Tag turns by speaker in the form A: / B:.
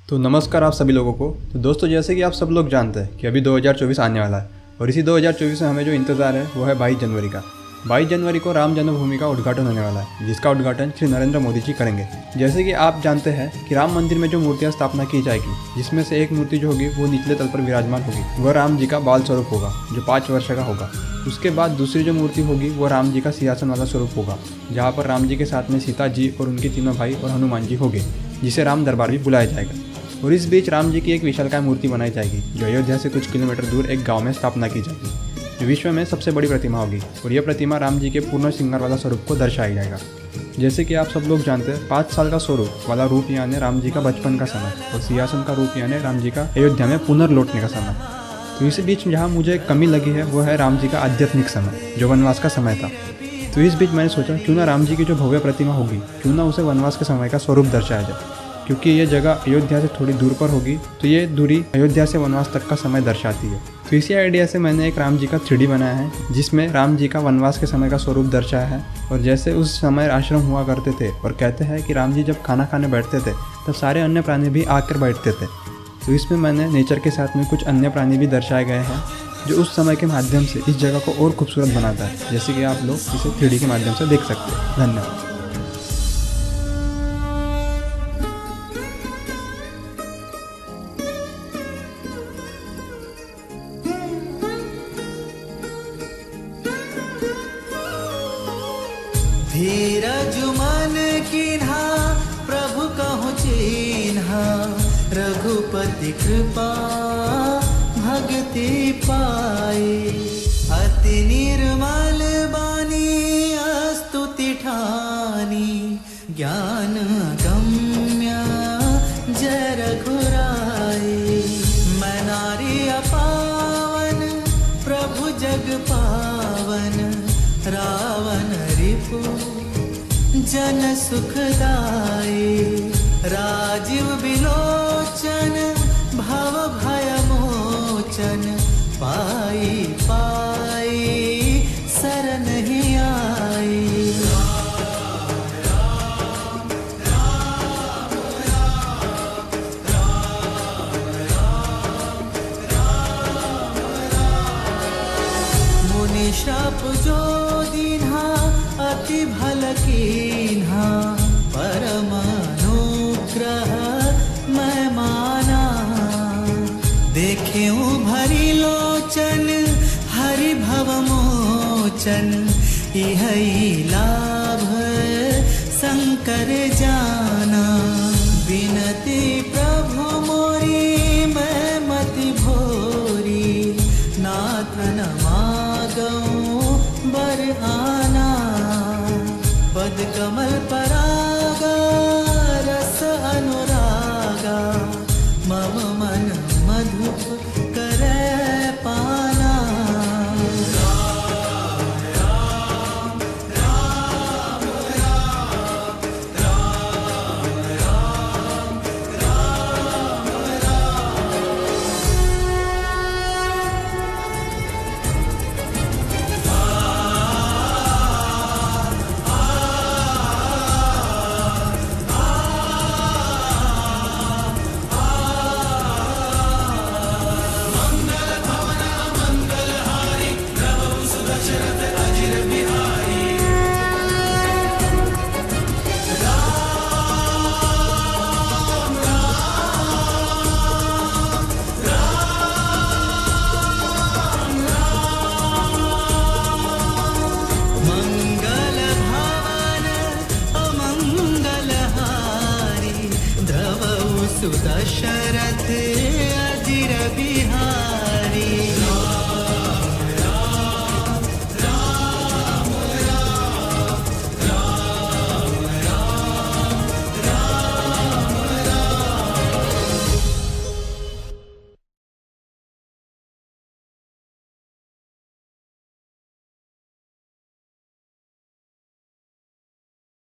A: तो नमस्कार आप सभी लोगों को। तो दोस्तों, जैसे कि आप सब लोग जानते हैं कि अभी 2024 आने वाला है और इसी 2024 में हमें जो इंतज़ार है वो है 22 जनवरी का। 22 जनवरी को राम जन्मभूमि का उद्घाटन होने वाला है, जिसका उद्घाटन श्री नरेंद्र मोदी जी करेंगे। जैसे कि आप जानते हैं कि राम मंदिर में जो मूर्तियाँ स्थापना की जाएगी, जिसमें से एक मूर्ति जो होगी वो निचले तल पर विराजमान होगी, वह राम जी का बाल स्वरूप होगा जो 5 वर्ष का होगा। उसके बाद दूसरी जो मूर्ति होगी वो राम जी का सिंहासन वाला स्वरूप होगा, जहाँ पर राम जी के साथ में सीता जी और उनके तीनों भाई और हनुमान जी होंगे, जिसे राम दरबार भी बुलाया जाएगा। और इस बीच राम जी की एक विशालकाय मूर्ति बनाई जाएगी जो अयोध्या से कुछ किलोमीटर दूर एक गांव में स्थापना की जाएगी, जो विश्व में सबसे बड़ी प्रतिमा होगी। और यह प्रतिमा राम जी के पूर्ण श्रृंगार वाला स्वरूप को दर्शाया जाएगा। जैसे कि आप सब लोग जानते हैं, 5 साल का स्वरूप वाला रूप यानी राम जी का बचपन का समय और सिंहासन का रूप यानी राम जी का अयोध्या में पुनर्लौटने का समय। तो इस बीच जहाँ मुझे कमी लगी है वो है राम जी का आध्यात्मिक समय, जो वनवास का समय था। तो इस बीच मैंने सोचा क्यों ना राम जी की जो भव्य प्रतिमा होगी, क्यों ना उसे वनवास के समय का स्वरूप दर्शाया जाए। क्योंकि ये जगह अयोध्या से थोड़ी दूर पर होगी, तो ये दूरी अयोध्या से वनवास तक का समय दर्शाती है। तो इसी आइडिया से मैंने एक राम जी का 3D बनाया है, जिसमें राम जी का वनवास के समय का स्वरूप दर्शाया है। और जैसे उस समय आश्रम हुआ करते थे और कहते हैं कि राम जी जब खाना खाने बैठते थे तब सारे अन्य प्राणी भी आकर बैठते थे। तो इसमें मैंने नेचर के साथ में कुछ अन्य प्राणी भी दर्शाए गए हैं, जो उस समय के माध्यम से इस जगह को और खूबसूरत बनाता है, जैसे कि आप लोग इसे 3D के माध्यम से देख सकते हैं। धन्यवाद।
B: धीरज मन कीन्हा प्रभु कहु चिन्हा, रघुपति कृपा भक्ति पाई। अति निर्मल बानी स्तुति ठानी, ज्ञान गम्य जय रघुराई। मैं नारी अपावन प्रभु जग पावन, रावण रिपु जन सुखदाई। राजीव विलोचन भव भय मोचन, पाई पाई शरण ही आई। मुनि शाप जो दीन्हा अति भल कीन्हा, परम अनुग्रह मैं माना। देखेऊ भरी लोचन हरि भव मोचन, इहै लाभ शंकर जाना। बिनती प्रभु मोरी मैं मति भोरी, नाथ न मागऊं बर आना। पद कमल परागा रस अनुरागा, मम मन मधुप करे पाना। सुदशरथ